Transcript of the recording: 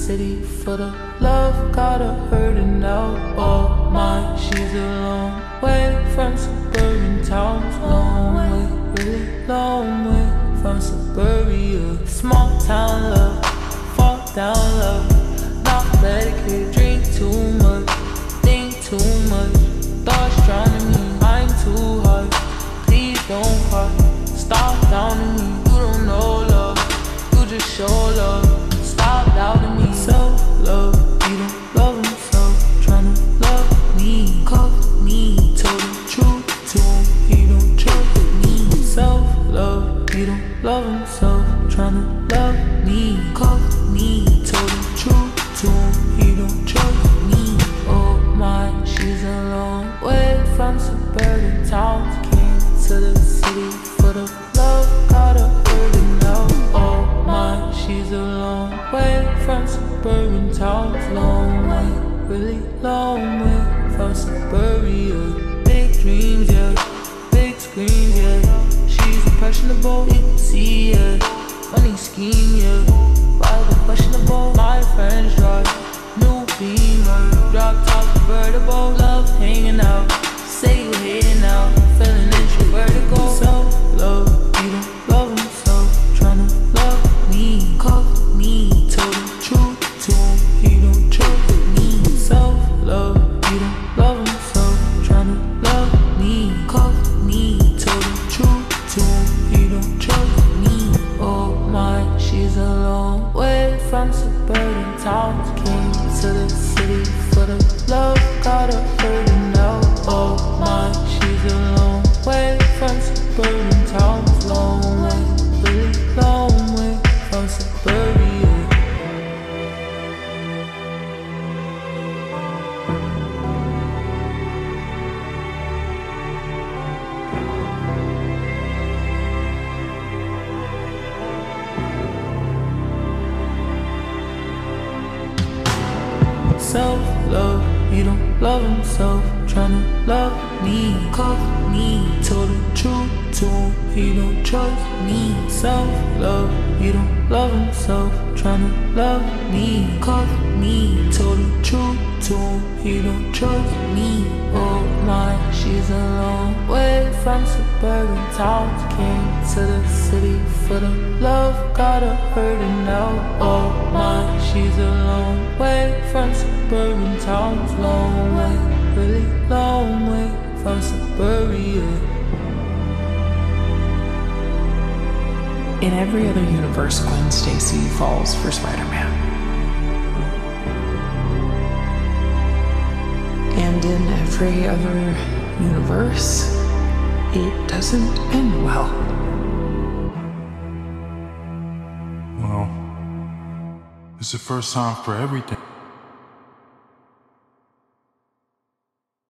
city for the love, got her hurting out. All mine, she's a long way from suburban towns. Long way, really long way from suburbia. Small town love, fall down love. Not medicated, drink too much, think too much. Thoughts drowning me, I'm too hard. Please don't cry, stop downing me. You don't know love, you just show love. Stop doubting me. Self-love, he don't love himself. Tryna love me, cuff me. Told the truth to him, he don't trust me. Self-love, he don't love himself. Tryna love me, cuff me. Told the truth to him, he don't trust me. Oh my, she's a long way from suburban towns. Came to the city for the love, got her hurting out. Oh my, she's a long way from suburban towns. Long way, really long way from suburbia. Big dreams, yeah, big screams, yeah. She's impressionable, you can see, yeah. Money scheme, yeah. Rather questionable. My friends drive new Beamer, drop top convertible. Love hanging out, say you hating out, feeling introvertigo. Self-love, he don't love himself. Tryna love me, cuff me. Told the truth to him, he don't trust me. Self-love, he don't love himself. Tryna love me, cuff me. Told the truth to him, he don't trust me. Oh my, she's a long way from suburban towns. Came to the city for the love, got her hurting out. Oh my, she's a long way from suburban towns. Long way, really long way from suburbia. Self-love, he don't love himself. Tryna love me, cuff me. Told the truth to him, he don't trust me. Self-love, he don't love himself. Tryna love me, cuff me. Told the truth to him, he don't trust me. Oh my, she's a long way from suburban towns. Came to the city for the love, got her hurting out. Oh my, she's a long way from suburban towns. Long way, really long way from suburbia. In every other universe, Gwen Stacy falls for Spider-Man. And in every other universe, it doesn't end well. Well, it's the first time for everything.